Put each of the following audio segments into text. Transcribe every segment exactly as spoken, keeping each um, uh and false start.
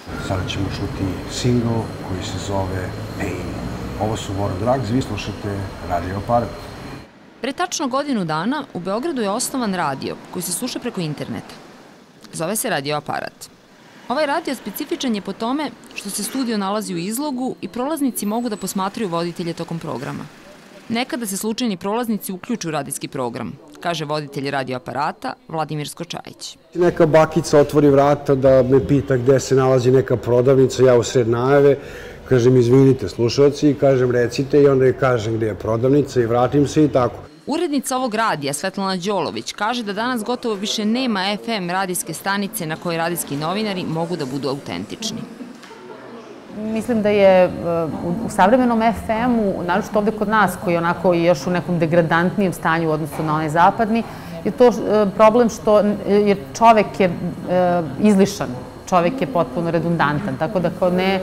Sada ćemo čuti singl koji se zove Pain. Ovo su Bora Drugs, vi slušate Radio Aparat. Pre tačno godinu dana u Beogradu je osnovan radio koji se sluša preko interneta. Zove se Radio Aparat. Ovaj radio specifičan je po tome što se studio nalazi u izlogu i prolaznici mogu da posmatraju voditelje tokom programa. Nekada se slučajni prolaznici uključuju u radijski program, kaže voditelj Radio Aparata Vladimir Skočajić. Neka bakica otvori vrata da me pita gde se nalazi neka prodavnica, ja u sred najave, kažem izvinite slušalci i kažem recite i onda je kažem gde je prodavnica i vratim se i tako. Urednica ovog radija, Svetlana Đolović, kaže da danas gotovo više nema F M radijske stanice na kojoj radijski novinari mogu da budu autentični. Mislim da je u savremenom F M-u, naročito ovde kod nas, koji je onako još u nekom degradantnijem stanju u odnosu na onaj zapadni, je to problem što je čovek je izlišan, čovek je potpuno redundantan, tako da kao ne,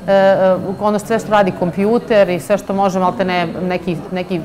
ono sve što radi kompjuter i sve što može malte ne neki, neki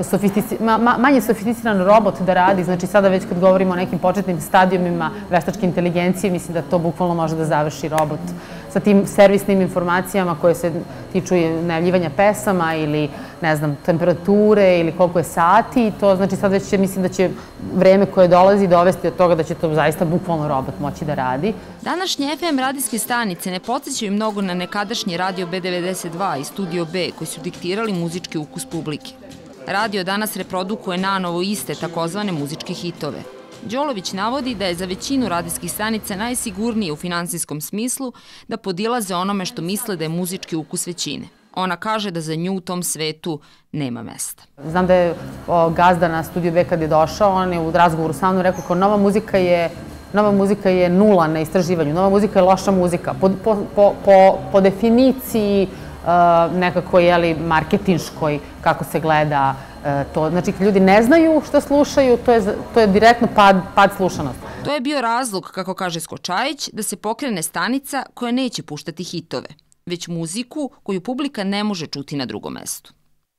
manje sofisticiran robot da radi, znači sada već kad govorimo o nekim početnim stadijumima veštačke inteligencije, mislim da to bukvalno može da završi robot sa tim servisnim informacijama koje se tiču najavljivanja pesama ili, ne znam, temperature ili koliko je sati i to znači sad već mislim da će vreme koje dolazi dovesti od toga da će to zaista bukvalno robot moći da radi. Današnje F M radijske stanice ne podsjećaju mnogo na nekadašnji Radio B devedeset dva i Studio B koji su diktirali muzički ukus publike. Radio danas reprodukuje nanovo iste takozvane muzičke hitove. Đolović navodi da je za većinu radijskih stanica najsigurnije u finansijskom smislu da podilaze onome što misle da je muzički ukus većine. Ona kaže da za nju u tom svetu nema mesta. Znam da je gazda na Studio B kad je došao, on je u razgovoru sa mnom rekao kao nova muzika je Nova muzika je nula na istraživanju, nova muzika je loša muzika. Po, po, po, po definiciji nekako je marketinškoj, kako se gleda to. Znači, ljudi ne znaju što slušaju, to je, to je direktno pad, pad slušanosti. To je bio razlog, kako kaže Skočajić, da se pokrene stanica koja neće puštati hitove, već muziku koju publika ne može čuti na drugom mestu.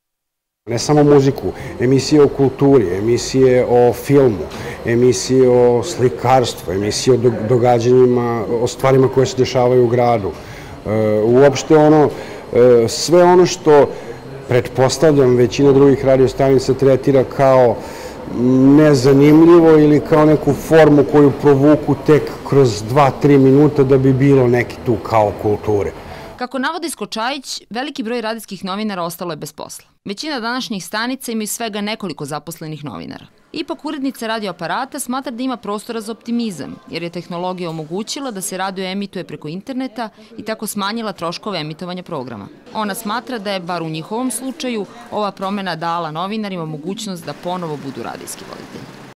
Ne samo muziku, emisije o kulturi, emisije o filmu, emisije o slikarstvu, emisije o događanjima, o stvarima koje se dešavaju u gradu. Uopšte ono, sve ono što, pretpostavljam, većina drugih radiostanica tretira kao nezanimljivo ili kao neku formu koju provuku tek kroz dva do tri minuta da bi bilo neki tu kao kulture. Kako navodi Skočajić, veliki broj radijskih novinara ostalo je bez posla. Većina današnjih stanica imaju svega nekoliko zaposlenih novinara. Ipak urednica Radio Aparata smatra da ima prostora za optimizam, jer je tehnologija omogućila da se radio emituje preko interneta i tako smanjila troškove emitovanja programa. Ona smatra da je, bar u njihovom slučaju, ova promena dala novinarima mogućnost da ponovo budu radijski voditelji.